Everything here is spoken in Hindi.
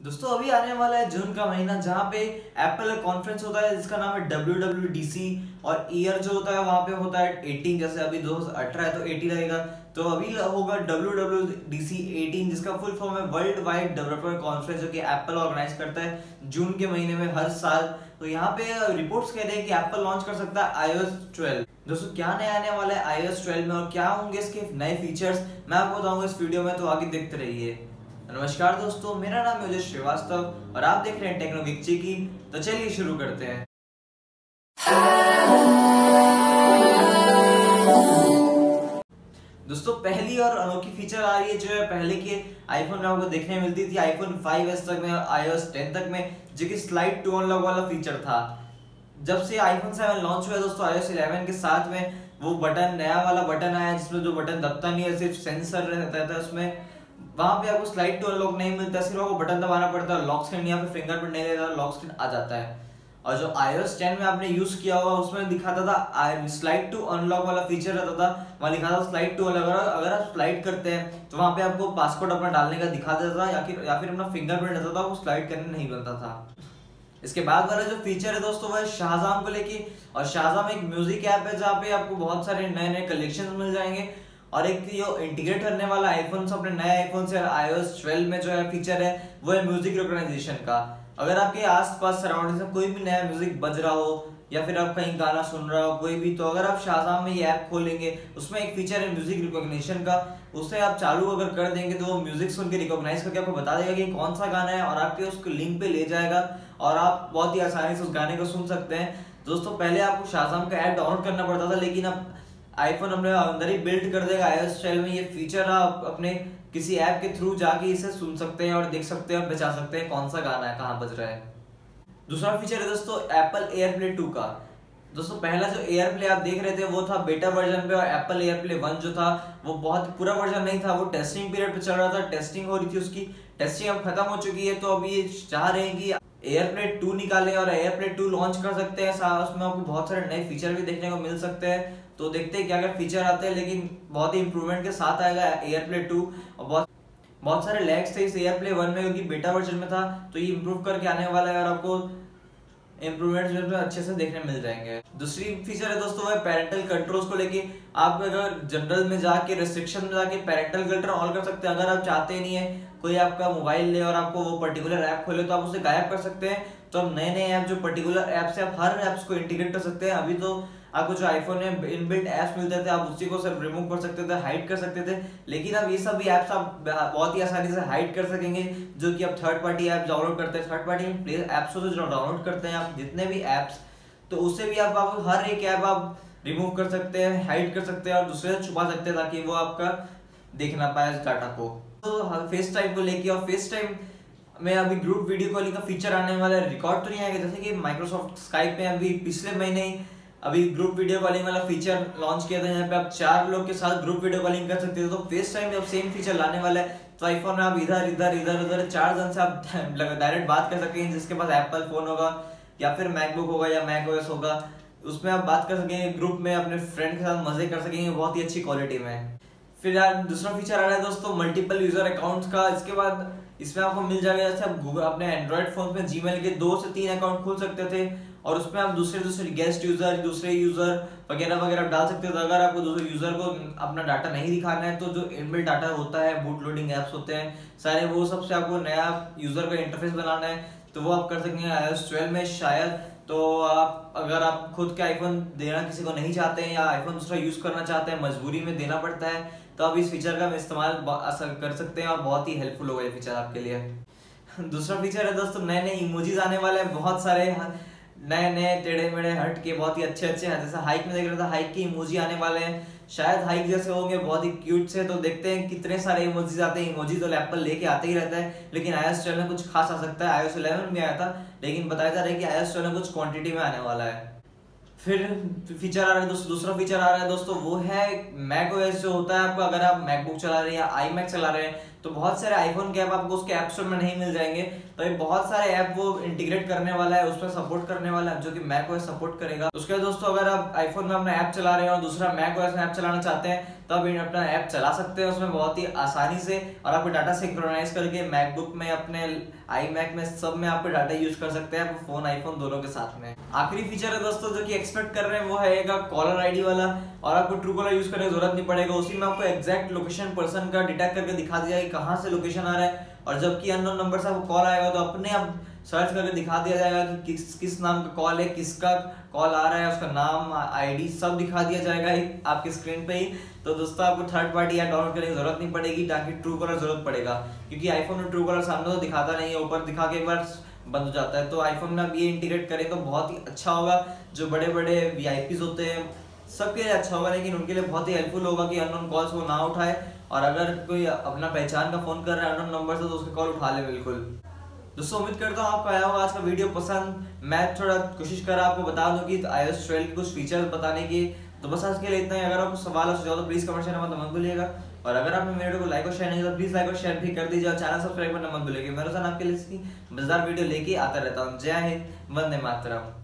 दोस्तों अभी आने वाला है जून का महीना जहाँ पे एप्पल का कॉन्फ्रेंस होता है जिसका नाम है WWDC। और ईयर जो होता है वहाँ पे होता है 18, जैसे अभी 2018 है तो 80 रहेगा। तो अभी होगा WWDC 18 जिसका फुल फॉर्म है वर्ल्ड वाइड डेवलपर कॉन्फ्रेंस, जो कि एप्पल ऑर्गेनाइज करता है जून के महीने में हर साल। तो यहाँ पे रिपोर्ट्स कह रहे हैं कि एप्पल लॉन्च कर सकता है iOS 12। दोस्तों क्या नया आने वाला है iOS 12 में और क्या होंगे इसके नए फीचर्स, मैं आपको बताऊंगा इस वीडियो में, तो आगे देखते रहिए। नमस्कार दोस्तों, मेरा नाम है अजय श्रीवास्तव और आप देख रहे हैं टेक्नोविक्ची की। तो चलिए शुरू करते हैं। दोस्तों पहली और अनोखी फीचर आ रही है जो है पहले के आईफोन में आपको देखने मिलती थी आईफोन 5s तक में, iOS 10 तक में, जो कि स्लाइड टू अनलॉक वाला फीचर था। जब से आईफोन 7 लॉन्च हुआ दोस्तों iOS 11 के साथ में वो बटन, नया वाला बटन आया जिसमें जो बटन दबता नहीं है, सिर्फ सेंसर रहता है उसमें। वहां पे आपको स्लाइड टू अनलॉक नहीं मिलता, सिर्फ आपको बटन दबाना पड़ता है, लॉक स्क्रीन या फिर फिंगरप्रिंट नहीं लेता, लॉक स्क्रीन आ जाता है। और जो iOS 10 में आपने यूज किया होगा उसमें दिखाता था स्लाइड टू अनलॉक वाला फीचर रहता था, वहां लिखा था स्लाइड टू अनलॉक। अगर आप स्लाइड करते हैं तो वहां पे आपको पासवर्ड अपना डालने का दिखा देता था या फिर अपना फिंगरप्रिंट रहता था, वो स्लाइड करने नहीं बनता था। इसके बाद वाला जो फीचर है दोस्तों वो है शाहजाम को लेके। और शाहजाम एक म्यूजिक ऐप है जहाँ पे आपको बहुत सारे नए नए कलेक्शन मिल जाएंगे। और एक जो इंटीग्रेट करने वाला आईफोन से अपने नए आईफोन से iOS 12 में जो है फीचर है वो है म्यूजिक रिकॉग्नाइजेशन का। अगर आपके आसपास सराउंडिंग में कोई भी नया म्यूजिक बज रहा हो या फिर आप कहीं गाना सुन रहा हो कोई भी, तो अगर आप शाहजाम में ये ऐप खोलेंगे उसमें एक फीचर है म्यूजिक रिकॉग्निशन का, उसे आप चालू अगर कर देंगे तो वो म्यूजिक सुन के रिकॉग्नाइज करके आपको बता देगा कि कौन सा गाना है और आपके उसको लिंक पे ले जाएगा और आप बहुत ही आसानी से उस गाने को सुन सकते हैं। दोस्तों पहले आपको शाहजाम का ऐप डाउनलोड करना पड़ता था, लेकिन अब आईफोन अपने अंदर ही बिल्ड कर देगा iOS 12 में ये फीचर। आप अपने किसी ऐप के थ्रू जाके इसे सुन सकते हैं और देख सकते हैं और बचा सकते हैं कौन सा गाना है, कहाँ बज रहा है। दूसरा फीचर है दोस्तों एप्पल एयरप्ले 2 का। दोस्तों पहला जो एयरप्ले आप देख रहे थे वो था बेटा वर्जन पे, और एप्पल एयरप्ले 1 जो था वो बहुत पूरा वर्जन नहीं था, वो टेस्टिंग पीरियड पे चल रहा था, टेस्टिंग हो रही थी, उसकी टेस्टिंग अब खत्म हो चुकी है। तो अभी ये चाह रहे हैं कि एयरप्ले 2 निकाले और एयरप्ले 2 लॉन्च कर सकते हैं। उसमें आपको बहुत सारे नए फीचर भी देखने को मिल सकते हैं, तो देखते हैं क्या क्या फीचर आते हैं, लेकिन बहुत ही इंप्रूवमेंट के साथ आएगा एयरप्ले 2। और बहुत सारे लैग्स थे इस एयरप्ले 1 में क्योंकि बेटा वर्जन में था, तो ये इंप्रूव करके आने वाला है और आपको इम्प्रूवमेंट्स अच्छे से देखने मिल जाएंगे। दूसरी फीचर है दोस्तों वो है पेरेंटल कंट्रोल्स को लेके। आप अगर जनरल में जाके रिस्ट्रिक्शन में जाके पेरेंटल कंट्रोल ऑन कर सकते हैं। अगर आप चाहते नहीं है कोई आपका मोबाइल ले और आपको वो पर्टिकुलर ऐप खोले तो आप उसे गायब कर सकते हैं। तो अब नए नए ऐप जो पर्टिकुलर ऐप से आप हर ऐप्स को इंटीग्रेट कर सकते हैं। अभी तो आपको जो आईफोन में इनबिल्ट ऐप्स मिलते थे आप उसी को सिर्फ रिमूव कर सकते थे, हाइड कर सकते थे, लेकिन अब ये सब भी ऐप्स आप बहुत ही आसानी से हाइड कर सकेंगे, जो कि आप थर्ड पार्टी ऐप डाउनलोड करते हैं, थर्ड पार्टी प्ले ऐप्स से जो डाउनलोड करते हैं आप जितने भी ऐप्स, तो उससे भी आप हर एक ऐप आप रिमूव कर सकते हैं, हाइड कर सकते हैं और दूसरे से छुपा सकते हैं ताकि वो आपका देख ना पाए इस डाटा को। तो फेस टाइम को लेके, और फेस टाइम में अभी ग्रुप वीडियो कॉलिंग का फीचर आने वाला है। रिकॉर्ड तो नहीं आएगा, जैसे कि माइक्रोसॉफ्ट स्काइप में अभी पिछले महीने ही अभी ग्रुप वीडियो कॉलिंग वाला फीचर लॉन्च किया था, यहाँ पे आप 4 लोग के साथ ग्रुप वीडियो कॉलिंग कर सकते हो। तो फेस टाइम में अब सेम फीचर लाने वाला है, तो आईफोन में आप इधर इधर इधर उधर 4 जन से आप डायरेक्ट बात कर सकेंगे, जिसके पास एप्पल फोन होगा या फिर मैकबुक होगा या मैकओएस होगा, उसमें आप बात कर सकेंगे ग्रुप में, अपने फ्रेंड के साथ मजे कर सकेंगे बहुत ही अच्छी क्वालिटी में। फिर यार दूसरा फीचर आ रहा है दोस्तों मल्टीपल यूजर अकाउंट्स का। इसके बाद इसमें आपको मिल जाएगा, जैसे आप गूगल अपने एंड्रॉइड फोन में जीमेल के 2 से 3 अकाउंट खोल सकते थे और उसमें आप दूसरे गेस्ट यूजर, दूसरे यूजर वगैरह वगैरह डाल सकते हो। तो अगर आपको दूसरे यूजर को अपना डाटा नहीं दिखाना है तो जो इनबिल्ट डाटा होता है, बूट लोडिंग एप्स होते हैं सारे, वो सबसे आपको नया यूजर का इंटरफेस बनाना है तो वो आप कर सकेंगे iOS 12 में शायद। तो आप अगर आप खुद के आईफोन देना किसी को नहीं चाहते हैं या आईफोन दूसरा यूज करना चाहते हैं, मजबूरी में देना पड़ता है, तो आप इस फीचर का इस्तेमाल कर सकते हैं और बहुत ही हेल्पफुल होगा ये फीचर आपके लिए। दूसरा फीचर है दोस्तों नए नए इमोजीज आने वाले हैं, बहुत सारे नए नए टेढ़े मेढ़े हट के बहुत ही अच्छे अच्छे हैं। जैसे हाइक में देख रहा था, हाइक के इमोजी आने वाले हैं, शायद हाइक जैसे होंगे, बहुत ही क्यूट से। तो देखते हैं कितने सारे इमोजीज आते हैं। इमोजी तो एप्पल लेके आते ही रहता है, लेकिन iOS 12 में कुछ खास आ सकता है। iOS 11 में आया था, लेकिन बताया जा रहा है कि iOS 12 में कुछ क्वांटिटी में आने वाला है। फिर फीचर आ रहा है दोस्तों, दूसरा फीचर आ रहा है दोस्तों वो है मैकओएस जो होता है आपका। अगर आप मैकबुक चला रहे हैं या iMac चला रहे हैं तो बहुत सारे आईफोन के ऐप आपको उसके ऐप स्टोर में नहीं मिल जाएंगे। तो ये बहुत सारे ऐप वो इंटीग्रेट करने वाला है, उस पर सपोर्ट करने वाला है, जो कि मैकओएस सपोर्ट करेगा। उसके बाद दोस्तों अगर आप आईफोन में अपना ऐप चला रहे हो और दूसरा मैकओएस में ऐप चलाना चाहते हैं तो आप अपना ऐप चला सकते हैं उसमें बहुत ही आसानी से, और आपको डाटा सिंक्रोनाइज करके मैकबुक में, अपने iMac में, सब में आपको डाटा यूज कर सकते हैं फोन आईफोन दोनों के साथ में। आखिरी फीचर है दोस्तों जो कि एक्सपेक्ट कर रहे हैं वो है कॉलर आईडी वाला, और आपको ट्रू कॉलर यूज करने की जरूरत नहीं पड़ेगा। उसी में आपको एग्जैक्ट लोकेशन पर्सन का डिटेक्ट करके दिखा दिया कि कहाँ से लोकेशन आ रहा है, और जबकि अननोन नंबर से आपको कॉल आएगा तो अपने आप सर्च करके दिखा दिया जाएगा कि किस नाम का कॉल है, किसका कॉल आ रहा है, उसका नाम, आईडी सब दिखा दिया जाएगा आपकी स्क्रीन पे ही। तो दोस्तों आपको थर्ड पार्टी ऐप डाउनलोड करने की जरूरत नहीं पड़ेगी, ताकि ट्रू कॉलर जरूरत पड़ेगा, क्योंकि आईफोन में ट्रू कॉलर सामने तो दिखाता नहीं है, ऊपर दिखा के एक बार बंद हो जाता है। तो आईफोन में आप ये इंटीग्रेट करें तो बहुत ही अच्छा होगा। जो बड़े बड़े वीआईपीज होते हैं सबके लिए अच्छा होगा, लेकिन उनके लिए बहुत ही हेल्पफुल होगा कि अननोन कॉल्स वो ना उठाए, और अगर कोई अपना पहचान का फोन कर रहा है अननोन नंबर से तो उसका कॉल उठा ले बिल्कुल। दोस्तों उम्मीद करता हूँ आपको आया होगा आज का वीडियो पसंद। मैं थोड़ा कोशिश कर रहा आपको बता दूं कि iOS 12 के कुछ फीचर्स बताने की। तो बस आज के लिए इतना ही। अगर आपको सवाल हो सुझाव तो प्लीज कमेंट करना मत भूलिएगा, और अगर आपने मेरे वीडियो को लाइक और शेयर नहीं किया तो प्लीज लाइक और शेयर भी कर दीजिए, और चैनल सब्सक्राइब करना मत भूलिएगा। मैं रोजाना आपके लिए मजेदार वीडियो लेके आता रहता हूँ। जय हिंद, वंदे मातरम।